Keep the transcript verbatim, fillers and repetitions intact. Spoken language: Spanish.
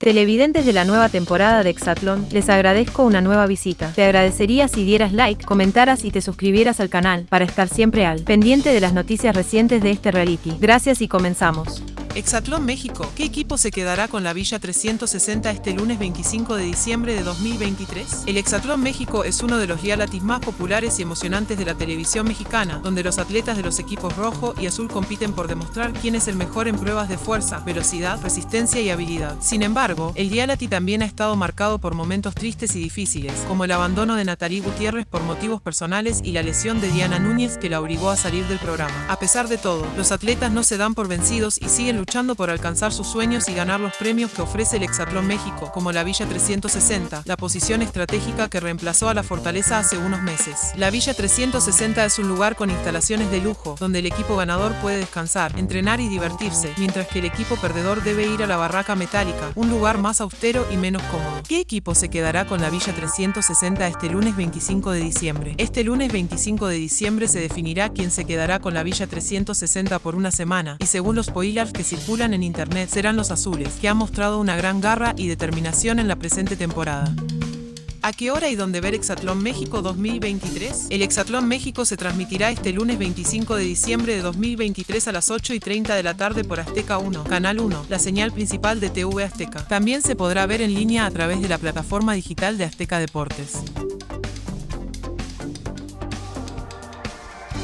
Televidentes de la nueva temporada de Exatlón, les agradezco una nueva visita. Te agradecería si dieras like, comentaras y te suscribieras al canal, para estar siempre al pendiente de las noticias recientes de este reality. Gracias y comenzamos. Exatlón México, ¿qué equipo se quedará con la Villa trescientos sesenta este lunes veinticinco de diciembre de dos mil veintitrés? El Exatlón México es uno de los realities más populares y emocionantes de la televisión mexicana, donde los atletas de los equipos rojo y azul compiten por demostrar quién es el mejor en pruebas de fuerza, velocidad, resistencia y habilidad. Sin embargo, el reality también ha estado marcado por momentos tristes y difíciles, como el abandono de Natalie Gutiérrez por motivos personales y la lesión de Diana Núñez que la obligó a salir del programa. A pesar de todo, los atletas no se dan por vencidos y siguen luchando por alcanzar sus sueños y ganar los premios que ofrece el Exatlón México, como la Villa trescientos sesenta, la posición estratégica que reemplazó a la Fortaleza hace unos meses. La Villa trescientos sesenta es un lugar con instalaciones de lujo, donde el equipo ganador puede descansar, entrenar y divertirse, mientras que el equipo perdedor debe ir a la Barraca Metálica, un lugar más austero y menos cómodo. ¿Qué equipo se quedará con la Villa trescientos sesenta este lunes veinticinco de diciembre? Este lunes veinticinco de diciembre se definirá quién se quedará con la Villa trescientos sesenta por una semana, y según los spoilers que circulan en internet serán los azules, que han mostrado una gran garra y determinación en la presente temporada. ¿A qué hora y dónde ver Exatlón México dos mil veintitrés? El Exatlón México se transmitirá este lunes veinticinco de diciembre de dos mil veintitrés a las ocho y treinta de la tarde por Azteca uno, Canal uno, la señal principal de T V Azteca. También se podrá ver en línea a través de la plataforma digital de Azteca Deportes.